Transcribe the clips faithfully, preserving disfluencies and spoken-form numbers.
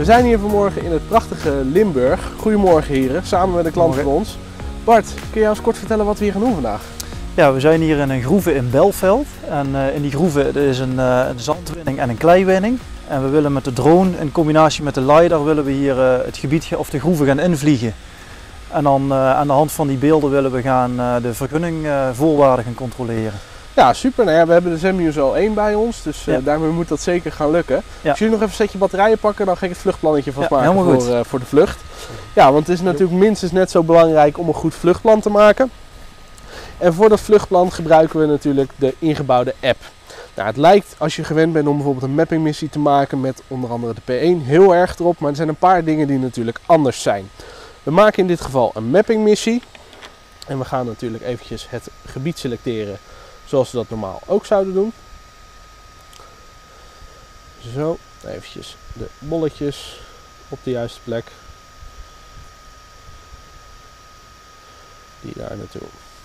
zijn hier vanmorgen in het prachtige Limburg. Goedemorgen heren, samen met een klant van ons. Bart, kun je ons kort vertellen wat we hier gaan doen vandaag? Ja, we zijn hier in een groeve in Belveld. En uh, in die groeve is een, uh, een zandwinning en een kleiwinning. En we willen met de drone in combinatie met de LiDAR willen we hier uh, het gebied of de groeve gaan invliegen. En dan uh, aan de hand van die beelden willen we gaan uh, de vergunningvoorwaarden uh, gaan controleren. Ja, super. Nou ja, we hebben de Zenmuse L één bij ons, dus uh, ja. daarmee moet dat zeker gaan lukken. Ja. Als jullie nog even een setje batterijen pakken, dan ga ik het vluchtplannetje vastmaken ja, voor, uh, voor de vlucht. Ja, want het is natuurlijk minstens net zo belangrijk om een goed vluchtplan te maken. En voor dat vluchtplan gebruiken we natuurlijk de ingebouwde app. Nou, het lijkt, als je gewend bent om bijvoorbeeld een mappingmissie te maken met onder andere de P één, heel erg erop. Maar er zijn een paar dingen die natuurlijk anders zijn. We maken in dit geval een mappingmissie. En we gaan natuurlijk eventjes het gebied selecteren zoals we dat normaal ook zouden doen. Zo, eventjes de bolletjes op de juiste plek. Die daar naartoe.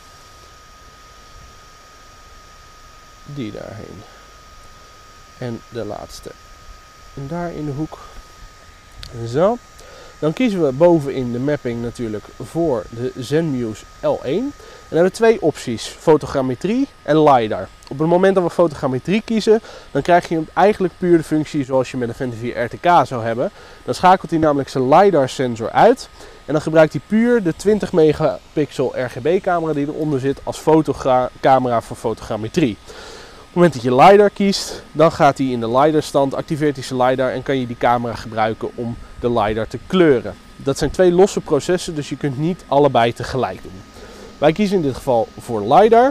Die daarheen. En de laatste. En daar in de hoek. Zo. Dan kiezen we bovenin de mapping natuurlijk voor de Zenmuse L één. En dan hebben we twee opties, fotogrammetrie en LiDAR. Op het moment dat we fotogrammetrie kiezen, dan krijg je eigenlijk puur de functie zoals je met een Venta vier R T K zou hebben. Dan schakelt hij namelijk zijn LiDAR sensor uit. En dan gebruikt hij puur de twintig megapixel R G B camera die eronder zit als fotocamera voor fotogrammetrie. Op het moment dat je LiDAR kiest, dan gaat hij in de LiDAR stand, activeert hij zijn LiDAR en kan je die camera gebruiken om de LiDAR te kleuren. Dat zijn twee losse processen, dus je kunt niet allebei tegelijk doen. Wij kiezen in dit geval voor LiDAR.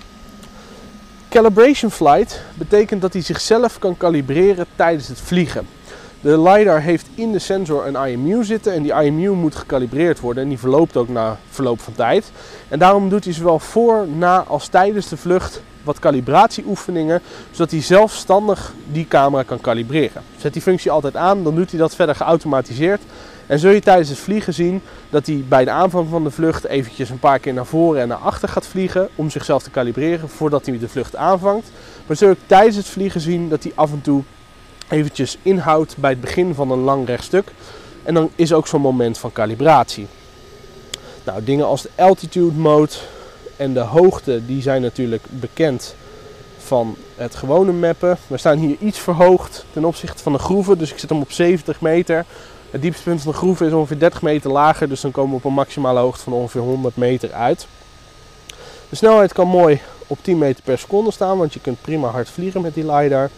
Calibration flight betekent dat hij zichzelf kan kalibreren tijdens het vliegen. De LiDAR heeft in de sensor een I M U zitten en die I M U moet gekalibreerd worden en die verloopt ook na verloop van tijd. En daarom doet hij zowel voor, na als tijdens de vlucht wat calibratieoefeningen, zodat hij zelfstandig die camera kan kalibreren. Zet die functie altijd aan, dan doet hij dat verder geautomatiseerd. En zul je tijdens het vliegen zien dat hij bij de aanvang van de vlucht eventjes een paar keer naar voren en naar achter gaat vliegen om zichzelf te kalibreren voordat hij de vlucht aanvangt. Maar zul je tijdens het vliegen zien dat hij af en toe eventjes inhoudt bij het begin van een lang rechtstuk. En dan is ook zo'n moment van kalibratie. Nou, dingen als de altitude mode en de hoogte, die zijn natuurlijk bekend van het gewone mappen. We staan hier iets verhoogd ten opzichte van de groeven, dus ik zet hem op zeventig meter. Het diepste punt van de groeve is ongeveer dertig meter lager, dus dan komen we op een maximale hoogte van ongeveer honderd meter uit. De snelheid kan mooi op tien meter per seconde staan, want je kunt prima hard vliegen met die LiDAR.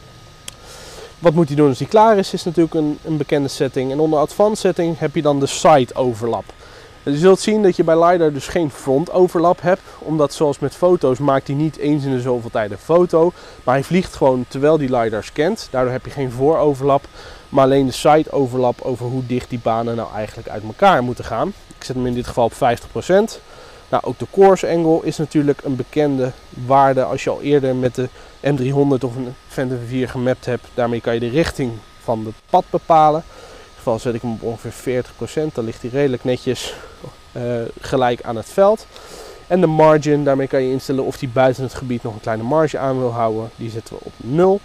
Wat moet hij doen als hij klaar is, is natuurlijk een, een bekende setting. En onder Advanced Setting heb je dan de Side Overlap. Je zult zien dat je bij LiDAR dus geen front overlap hebt, omdat zoals met foto's maakt hij niet eens in de zoveel tijd een foto, maar hij vliegt gewoon terwijl die LiDAR scant. Daardoor heb je geen vooroverlap, maar alleen de side overlap over hoe dicht die banen nou eigenlijk uit elkaar moeten gaan. Ik zet hem in dit geval op vijftig procent. Nou, ook de course angle is natuurlijk een bekende waarde als je al eerder met de M driehonderd of een Venta vier gemapt hebt. Daarmee kan je de richting van het pad bepalen. In dit geval zet ik hem op ongeveer veertig procent, dan ligt hij redelijk netjes uh, gelijk aan het veld. En de margin, daarmee kan je instellen of hij buiten het gebied nog een kleine marge aan wil houden. Die zetten we op nul.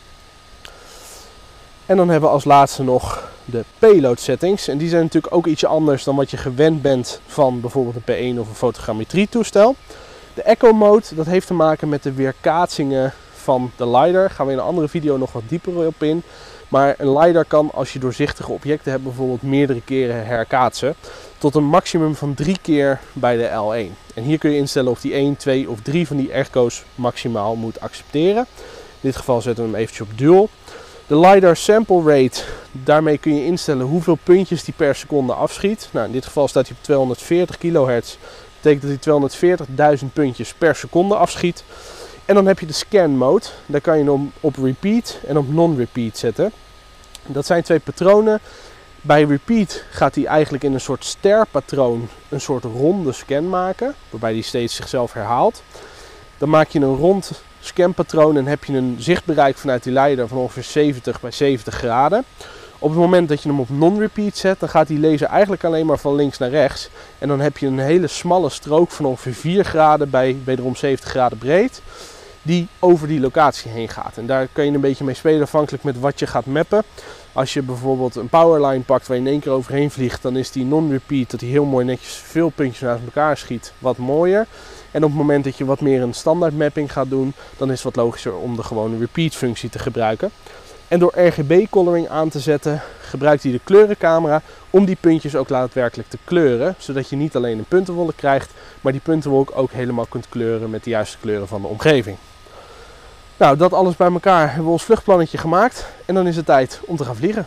En dan hebben we als laatste nog de payload settings. En die zijn natuurlijk ook ietsje anders dan wat je gewend bent van bijvoorbeeld een P één of een fotogrammetrie toestel. De echo mode, dat heeft te maken met de weerkaatsingen van de LiDAR. Daar gaan we in een andere video nog wat dieper op in. Maar een LiDAR kan, als je doorzichtige objecten hebt, bijvoorbeeld meerdere keren herkaatsen. Tot een maximum van drie keer bij de L één. En hier kun je instellen of die één, twee of drie van die echo's maximaal moet accepteren. In dit geval zetten we hem eventjes op dual. De LiDAR sample rate, daarmee kun je instellen hoeveel puntjes die per seconde afschiet. Nou, in dit geval staat hij op tweehonderdveertig kilohertz. Dat betekent dat hij tweehonderdveertigduizend puntjes per seconde afschiet. En dan heb je de scan mode. Daar kan je hem op repeat en op non-repeat zetten. Dat zijn twee patronen. Bij repeat gaat hij eigenlijk in een soort sterpatroon een soort ronde scan maken. Waarbij hij steeds zichzelf herhaalt. Dan maak je een rond scanpatroon en heb je een zichtbereik vanuit die LiDAR van ongeveer zeventig bij zeventig graden. Op het moment dat je hem op non-repeat zet, dan gaat die laser eigenlijk alleen maar van links naar rechts. En dan heb je een hele smalle strook van ongeveer vier graden bij wederom zeventig graden breed. die over die locatie heen gaat. En daar kun je een beetje mee spelen afhankelijk met wat je gaat mappen. Als je bijvoorbeeld een powerline pakt waar je in één keer overheen vliegt, dan is die non-repeat, dat die heel mooi netjes veel puntjes naast elkaar schiet, wat mooier. En op het moment dat je wat meer een standaard mapping gaat doen, dan is het wat logischer om de gewone repeat functie te gebruiken. En door R G B coloring aan te zetten, gebruikt hij de kleurencamera om die puntjes ook daadwerkelijk te kleuren. Zodat je niet alleen een puntenwolk krijgt, maar die puntenwolk ook helemaal kunt kleuren met de juiste kleuren van de omgeving. Nou, dat alles bij elkaar hebben we ons vluchtplannetje gemaakt. En dan is het tijd om te gaan vliegen.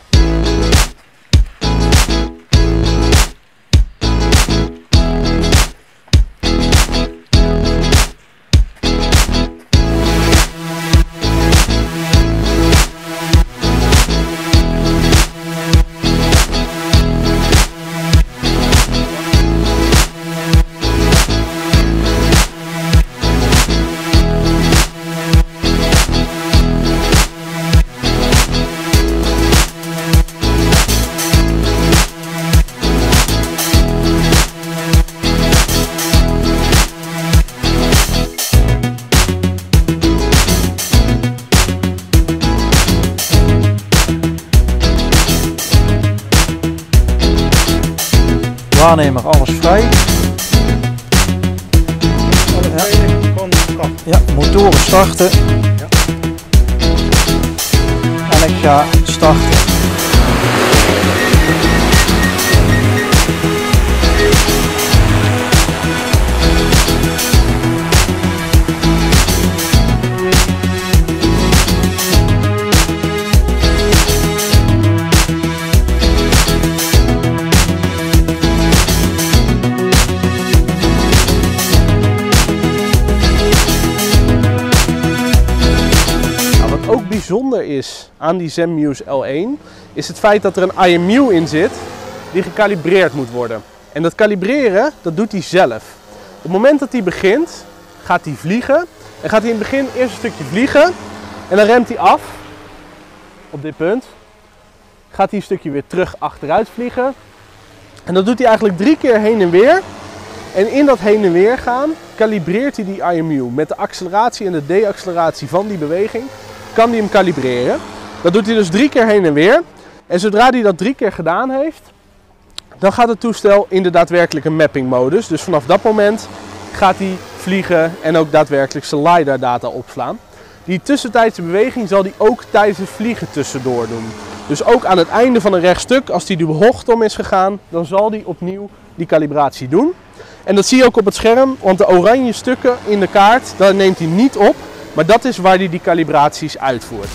Waarnemer, alles vrij. Ja, ja, motoren starten. Ja. En ik ga starten. Bijzonder is aan die Zenmuse L één is het feit dat er een I M U in zit die gekalibreerd moet worden. En dat kalibreren, dat doet hij zelf. Op het moment dat hij begint, gaat hij vliegen. En gaat hij in het begin eerst een stukje vliegen en dan remt hij af op dit punt. Gaat hij een stukje weer terug achteruit vliegen. En dat doet hij eigenlijk drie keer heen en weer. En in dat heen en weer gaan kalibreert hij die I M U met de acceleratie en de deacceleratie van die beweging. Kan hij hem kalibreren. Dat doet hij dus drie keer heen en weer. En zodra hij dat drie keer gedaan heeft, dan gaat het toestel in de daadwerkelijke mapping modus. Dus vanaf dat moment gaat hij vliegen en ook daadwerkelijk zijn LiDAR data opslaan. Die tussentijdse beweging zal hij ook tijdens het vliegen tussendoor doen. Dus ook aan het einde van een rechtstuk, als hij de bocht om is gegaan, dan zal hij opnieuw die kalibratie doen. En dat zie je ook op het scherm, want de oranje stukken in de kaart, daar neemt hij niet op. Maar dat is waar hij die kalibraties uitvoert.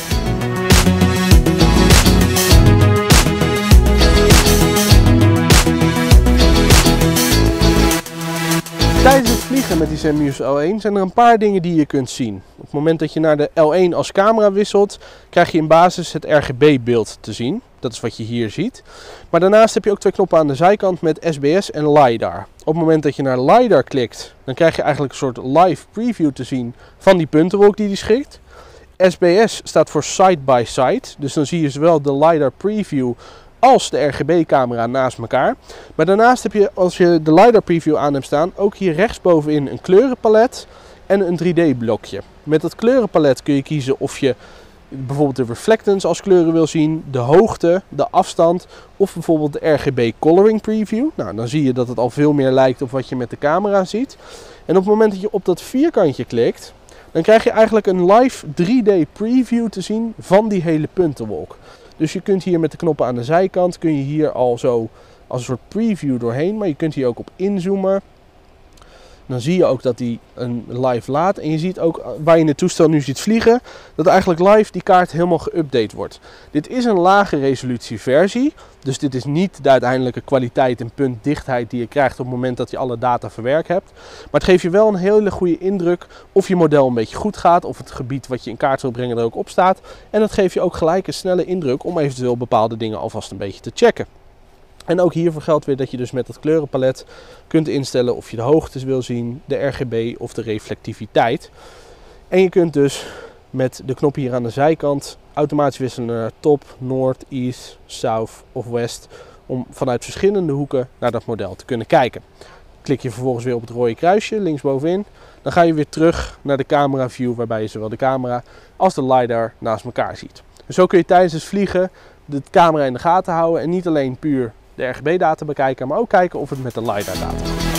Tijdens het vliegen met die Zenmuse L één zijn er een paar dingen die je kunt zien. Op het moment dat je naar de L één als camera wisselt, krijg je in basis het R G B beeld te zien. Dat is wat je hier ziet. Maar daarnaast heb je ook twee knoppen aan de zijkant met S B S en LiDAR. Op het moment dat je naar LiDAR klikt, dan krijg je eigenlijk een soort live preview te zien van die puntenwolk die die schikt. S B S staat voor side by side, dus dan zie je zowel de LiDAR preview als de R G B camera naast elkaar. Maar daarnaast heb je, als je de LiDAR preview aan hebt staan, ook hier rechtsbovenin een kleurenpalet en een drie D blokje. Met dat kleurenpalet kun je kiezen of je bijvoorbeeld de reflectance als kleuren wil zien, de hoogte, de afstand of bijvoorbeeld de R G B coloring preview. Nou, dan zie je dat het al veel meer lijkt op wat je met de camera ziet. En op het moment dat je op dat vierkantje klikt, dan krijg je eigenlijk een live drie D preview te zien van die hele puntenwolk. Dus je kunt hier met de knoppen aan de zijkant, kun je hier al zo als een soort preview doorheen, maar je kunt hier ook op inzoomen. Dan zie je ook dat hij een live laat. En je ziet ook waar je het toestel nu ziet vliegen, dat eigenlijk live die kaart helemaal geüpdate wordt. Dit is een lage resolutie versie. Dus dit is niet de uiteindelijke kwaliteit en puntdichtheid die je krijgt op het moment dat je alle data verwerkt hebt. Maar het geeft je wel een hele goede indruk of je model een beetje goed gaat. Of het gebied wat je in kaart wil brengen er ook op staat. En dat geeft je ook gelijk een snelle indruk om eventueel bepaalde dingen alvast een beetje te checken. En ook hiervoor geldt weer dat je dus met het kleurenpalet kunt instellen of je de hoogtes wil zien, de R G B of de reflectiviteit. En je kunt dus met de knop hier aan de zijkant automatisch wisselen naar top, noord, east, south of west. Om vanuit verschillende hoeken naar dat model te kunnen kijken. klik je vervolgens weer op het rode kruisje linksbovenin. Dan ga je weer terug naar de camera view, waarbij je zowel de camera als de LiDAR naast elkaar ziet. Dus zo kun je tijdens het vliegen de camera in de gaten houden en niet alleen puur de R G B data bekijken, maar ook kijken of het met de LiDAR data goed gaat.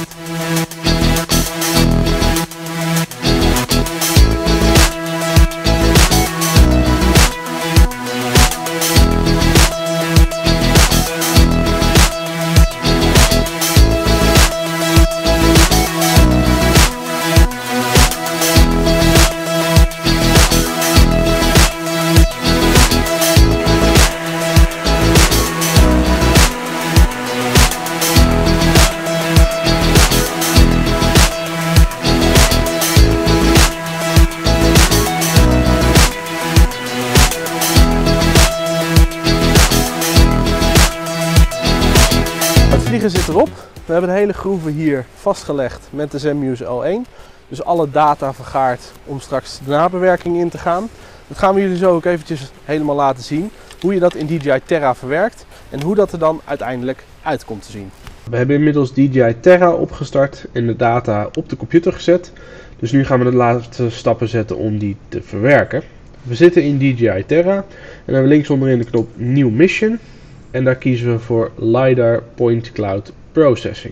Het vliegen zit erop. We hebben de hele groeve hier vastgelegd met de Zenmuse L één. Dus alle data vergaard om straks de nabewerking in te gaan. Dat gaan we jullie zo ook eventjes helemaal laten zien. Hoe je dat in D J I Terra verwerkt en hoe dat er dan uiteindelijk uit komt te zien. We hebben inmiddels D J I Terra opgestart en de data op de computer gezet. Dus nu gaan we de laatste stappen zetten om die te verwerken. We zitten in D J I Terra en dan hebben we links onderin de knop New Mission. En daar kiezen we voor LiDAR Point Cloud Processing.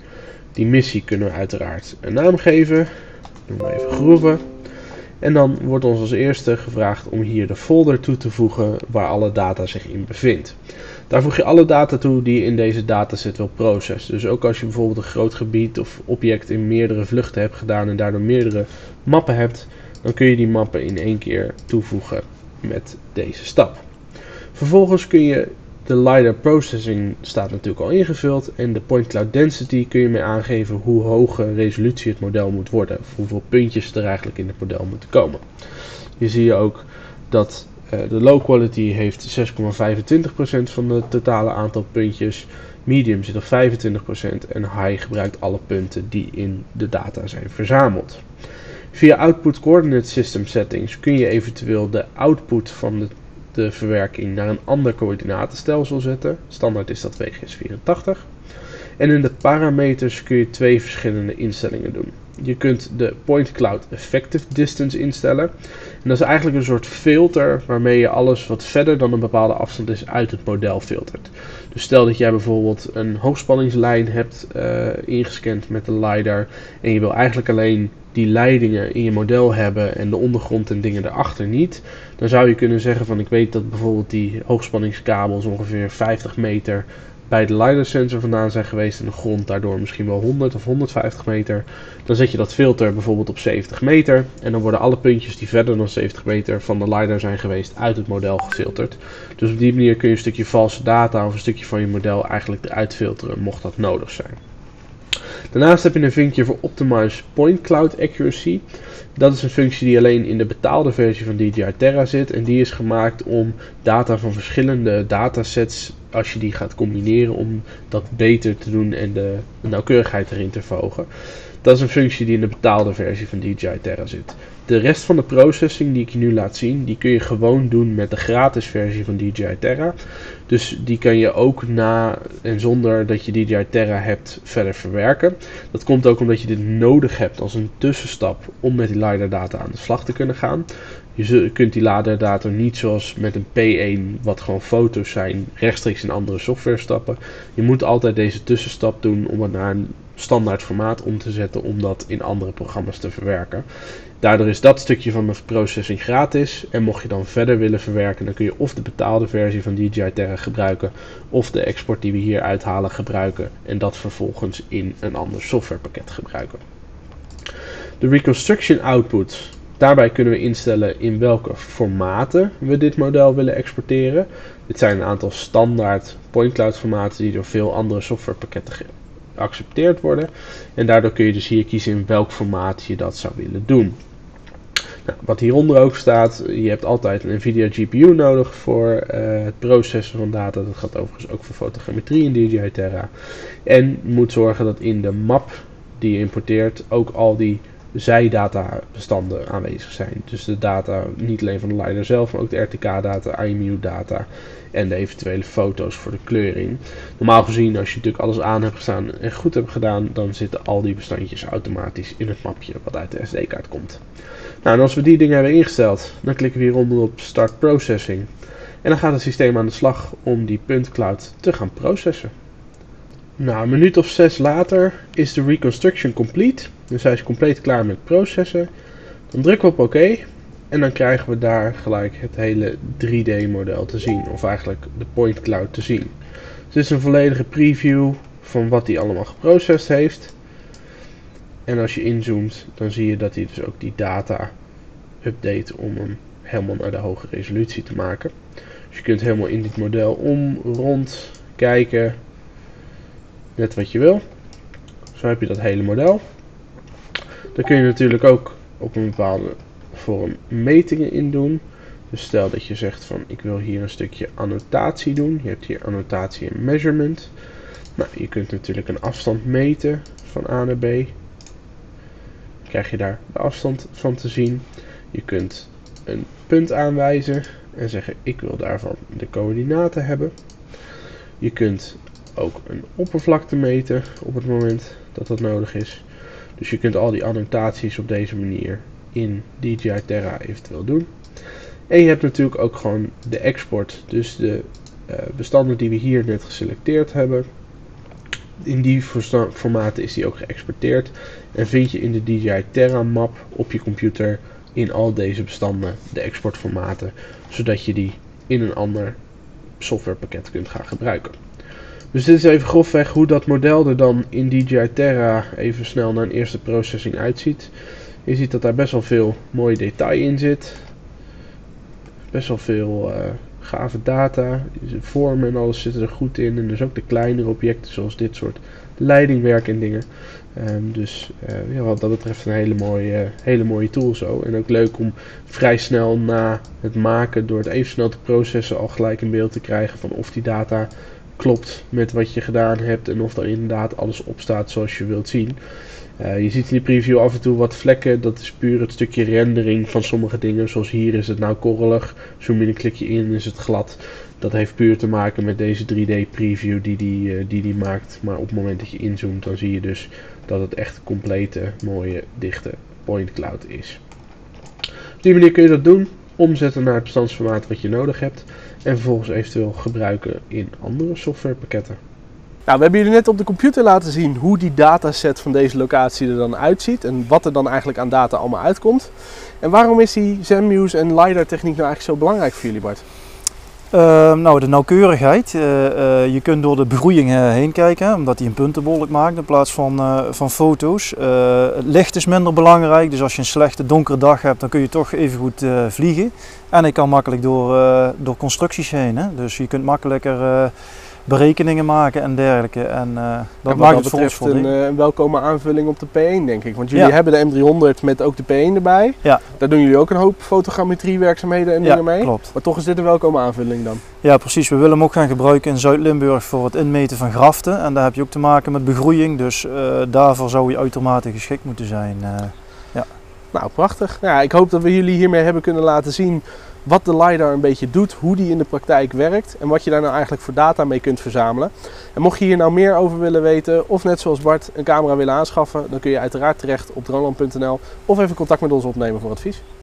Die missie kunnen we uiteraard een naam geven. Doen we even groeven. En dan wordt ons als eerste gevraagd om hier de folder toe te voegen waar alle data zich in bevindt. Daar voeg je alle data toe die je in deze dataset wil processen. Dus ook als je bijvoorbeeld een groot gebied of object in meerdere vluchten hebt gedaan en daardoor meerdere mappen hebt, dan kun je die mappen in één keer toevoegen met deze stap. Vervolgens kun je de LiDAR processing staat natuurlijk al ingevuld en de point cloud density kun je mee aangeven hoe hoge resolutie het model moet worden. Of hoeveel puntjes er eigenlijk in het model moeten komen. Hier zie je ook dat uh, de low quality heeft zes komma vijfentwintig procent van het totale aantal puntjes. Medium zit op vijfentwintig procent en high gebruikt alle punten die in de data zijn verzameld. Via Output Coordinate System Settings kun je eventueel de output van de de verwerking naar een ander coördinatenstelsel zetten. Standaard is dat W G S vierentachtig. En in de parameters kun je twee verschillende instellingen doen. Je kunt de Point Cloud Effective Distance instellen. En dat is eigenlijk een soort filter waarmee je alles wat verder dan een bepaalde afstand is uit het model filtert. Dus stel dat jij bijvoorbeeld een hoogspanningslijn hebt uh, ingescand met de LiDAR en je wil eigenlijk alleen die leidingen in je model hebben en de ondergrond en dingen erachter niet, dan zou je kunnen zeggen van ik weet dat bijvoorbeeld die hoogspanningskabels ongeveer vijftig meter bij de LiDAR sensor vandaan zijn geweest en de grond daardoor misschien wel honderd of honderdvijftig meter. Dan zet je dat filter bijvoorbeeld op zeventig meter en dan worden alle puntjes die verder dan zeventig meter van de LiDAR zijn geweest uit het model gefilterd. Dus op die manier kun je een stukje valse data of een stukje van je model eigenlijk eruit filteren mocht dat nodig zijn. Daarnaast heb je een vinkje voor Optimize Point Cloud Accuracy. Dat is een functie die alleen in de betaalde versie van D J I Terra zit. En die is gemaakt om data van verschillende datasets, als je die gaat combineren, om dat beter te doen en de nauwkeurigheid erin te verhogen. Dat is een functie die in de betaalde versie van D J I Terra zit. De rest van de processing die ik je nu laat zien, die kun je gewoon doen met de gratis versie van D J I Terra. Dus die kan je ook na en zonder dat je D J I Terra hebt verder verwerken. Dat komt ook omdat je dit nodig hebt als een tussenstap om met die LiDAR data aan de slag te kunnen gaan. Je kunt die LiDAR data niet zoals met een P één, wat gewoon foto's zijn, rechtstreeks in andere software stappen. Je moet altijd deze tussenstap doen om het naar een standaard formaat om te zetten om dat in andere programma's te verwerken. Daardoor is dat stukje van de processing gratis en mocht je dan verder willen verwerken, dan kun je of de betaalde versie van D J I Terra gebruiken of de export die we hier uithalen gebruiken en dat vervolgens in een ander softwarepakket gebruiken. De reconstruction output. Daarbij kunnen we instellen in welke formaten we dit model willen exporteren. Dit zijn een aantal standaard point cloud formaten die door veel andere softwarepakketten geaccepteerd worden. En daardoor kun je dus hier kiezen in welk formaat je dat zou willen doen. Nou, wat hieronder ook staat, je hebt altijd een NVIDIA G P U nodig voor uh, het processen van data. Dat gaat overigens ook voor fotogrammetrie in D J I Terra. En je moet zorgen dat in de map die je importeert ook al die zijdatabestanden aanwezig zijn. Dus de data niet alleen van de LiDAR zelf, maar ook de R T K-data, I M U-data en de eventuele foto's voor de kleuring. Normaal gezien, als je natuurlijk alles aan hebt gestaan en goed hebt gedaan, dan zitten al die bestandjes automatisch in het mapje wat uit de S D-kaart komt. Nou, en als we die dingen hebben ingesteld, dan klikken we hieronder op Start Processing. En dan gaat het systeem aan de slag om die puntcloud te gaan processen. Nou, een minuut of zes later is de reconstruction complete. Dus hij is compleet klaar met processen. Dan drukken we op oké. En dan krijgen we daar gelijk het hele drie D model te zien. Of eigenlijk de point cloud te zien. Dus dit is een volledige preview van wat hij allemaal geprocessed heeft. En als je inzoomt, dan zie je dat hij dus ook die data update om hem helemaal naar de hoge resolutie te maken. Dus je kunt helemaal in dit model om, rond, kijken. Net wat je wil. Zo heb je dat hele model. Dan kun je natuurlijk ook op een bepaalde vorm metingen in doen. Dus stel dat je zegt van ik wil hier een stukje annotatie doen. Je hebt hier annotatie en measurement. Nou, je kunt natuurlijk een afstand meten van A naar B. Krijg je daar de afstand van te zien. Je kunt een punt aanwijzen en zeggen ik wil daarvan de coördinaten hebben. Je kunt ook een oppervlakte meten op het moment dat dat nodig is. Dus je kunt al die annotaties op deze manier in D J I Terra eventueel doen. En je hebt natuurlijk ook gewoon de export, dus de uh, bestanden die we hier net geselecteerd hebben. In die formaten is die ook geëxporteerd en vind je in de D J I Terra map op je computer in al deze bestanden de exportformaten, zodat je die in een ander softwarepakket kunt gaan gebruiken. Dus dit is even grofweg hoe dat model er dan in D J I Terra even snel naar een eerste processing uitziet. Je ziet dat daar best wel veel mooi detail in zit. Best wel veel uh, gave data. De vormen en alles zitten er goed in. En dus ook de kleinere objecten zoals dit soort leidingwerk en dingen. Um, dus uh, ja, wat dat betreft een hele mooie, uh, hele mooie tool zo. En ook leuk om vrij snel na het maken, door het even snel te processen, al gelijk een beeld te krijgen van of die data klopt met wat je gedaan hebt en of er inderdaad alles op staat zoals je wilt zien. Uh, je ziet in die preview af en toe wat vlekken, dat is puur het stukje rendering van sommige dingen. Zoals hier is het nou korrelig, zoom je een klikje in is het glad. Dat heeft puur te maken met deze drie D preview die die, uh, die die maakt. Maar op het moment dat je inzoomt, dan zie je dus dat het echt complete, mooie, dichte point cloud is. Op die manier kun je dat doen, omzetten naar het bestandsformaat wat je nodig hebt. En vervolgens eventueel gebruiken in andere softwarepakketten. Nou, we hebben jullie net op de computer laten zien hoe die dataset van deze locatie er dan uitziet. En wat er dan eigenlijk aan data allemaal uitkomt. En waarom is die Zenmuse en LiDAR techniek nou eigenlijk zo belangrijk voor jullie, Bart? Uh, nou, de nauwkeurigheid. Uh, uh, je kunt door de begroeiing uh, heen kijken, omdat hij een puntenbolk maakt in plaats van, uh, van foto's. Uh, het licht is minder belangrijk, dus als je een slechte donkere dag hebt, dan kun je toch even goed uh, vliegen. En hij kan makkelijk door, uh, door constructies heen, hè? Dus je kunt makkelijker uh, berekeningen maken en dergelijke. En uh, dat en maakt dat het voor ons betreft een, uh, een welkome aanvulling op de P één, denk ik. Want jullie ja. hebben de M driehonderd met ook de P één erbij. Ja. Daar doen jullie ook een hoop fotogrammetriewerkzaamheden en ja, dingen mee. Klopt. Maar toch is dit een welkome aanvulling dan? Ja, precies. We willen hem ook gaan gebruiken in Zuid-Limburg voor het inmeten van graften. En daar heb je ook te maken met begroeiing. Dus uh, daarvoor zou hij uitermate geschikt moeten zijn. Uh, ja. Nou, prachtig. Nou, ja, ik hoop dat we jullie hiermee hebben kunnen laten zien wat de LiDAR een beetje doet, hoe die in de praktijk werkt en wat je daar nou eigenlijk voor data mee kunt verzamelen. En mocht je hier nou meer over willen weten of net zoals Bart een camera willen aanschaffen, dan kun je uiteraard terecht op droneland punt n l of even contact met ons opnemen voor advies.